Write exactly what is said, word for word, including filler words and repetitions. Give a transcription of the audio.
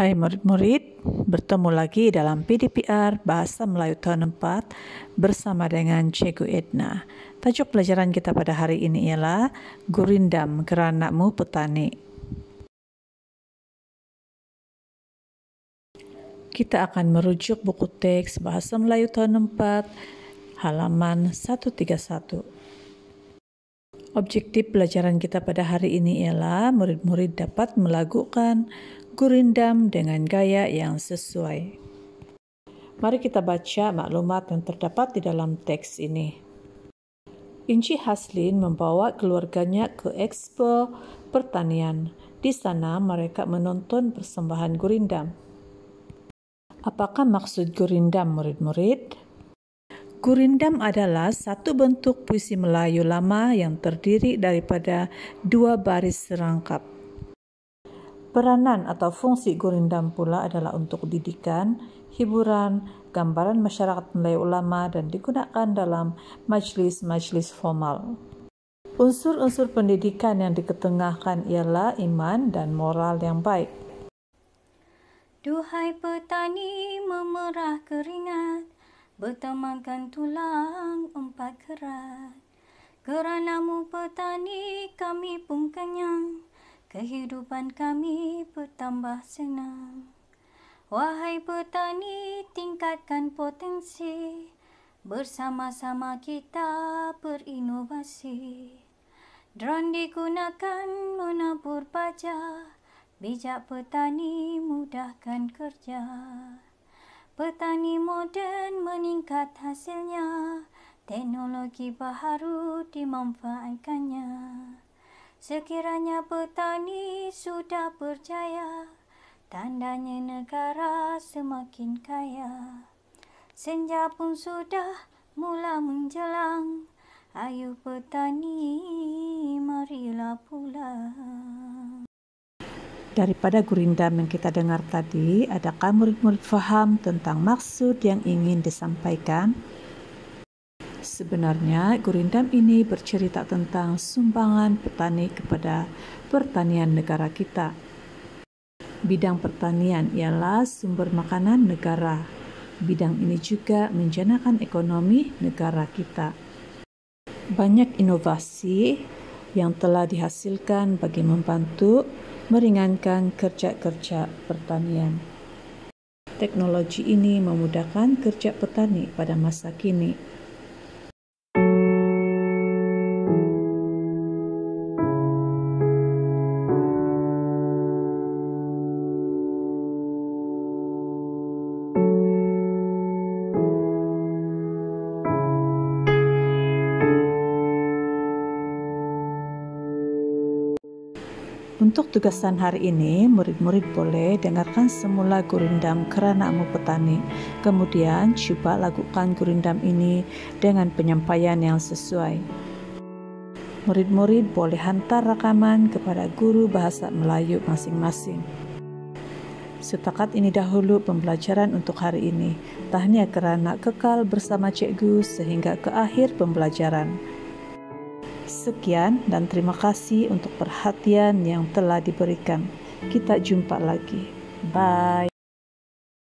Hai murid-murid, bertemu lagi dalam P D P R Bahasa Melayu Tahun empat bersama dengan Cikgu Edna. Tajuk pelajaran kita pada hari ini ialah Gurindam Geranakmu Petani. Kita akan merujuk buku teks Bahasa Melayu Tahun empat, halaman seratus tiga puluh satu. Objektif pelajaran kita pada hari ini ialah murid-murid dapat melakukan gurindam dengan gaya yang sesuai. Mari kita baca maklumat yang terdapat di dalam teks ini. Inci Haslin membawa keluarganya ke Expo Pertanian. Di sana mereka menonton persembahan gurindam. Apakah maksud gurindam, murid-murid? Gurindam adalah satu bentuk puisi Melayu lama yang terdiri daripada dua baris serangkap. Peranan atau fungsi gurindam pula adalah untuk didikan, hiburan, gambaran masyarakat Melayu lama dan digunakan dalam majlis-majlis formal. Unsur-unsur pendidikan yang diketengahkan ialah iman dan moral yang baik. Duhai petani memerah keringat, bertemankan tulang empat kerat. Keranamu petani kami pun kenyang, kehidupan kami bertambah senang. Wahai petani, tingkatkan potensi, bersama-sama kita berinovasi. Drone digunakan menabur baja, bijak petani mudahkan kerja. Petani moden meningkat hasilnya, teknologi baharu dimanfaatkannya. Sekiranya petani sudah berjaya, tandanya negara semakin kaya. Senja pun sudah mula menjelang, ayo petani marilah pulang. Daripada gurindam yang kita dengar tadi, adakah murid-murid faham tentang maksud yang ingin disampaikan? Sebenarnya, gurindam ini bercerita tentang sumbangan petani kepada pertanian negara kita. Bidang pertanian ialah sumber makanan negara. Bidang ini juga menjanakan ekonomi negara kita. Banyak inovasi yang telah dihasilkan bagi membantu meringankan kerja-kerja pertanian. Teknologi ini memudahkan kerja petani pada masa kini. Untuk tugasan hari ini, murid-murid boleh dengarkan semula gurindam Geranakmu Petani. Kemudian, cuba lakukan gurindam ini dengan penyampaian yang sesuai. Murid-murid boleh hantar rakaman kepada guru bahasa Melayu masing-masing. Setakat ini dahulu pembelajaran untuk hari ini. Tahniah kerana kekal bersama cikgu sehingga ke akhir pembelajaran. Sekian dan terima kasih untuk perhatian yang telah diberikan. Kita jumpa lagi. Bye.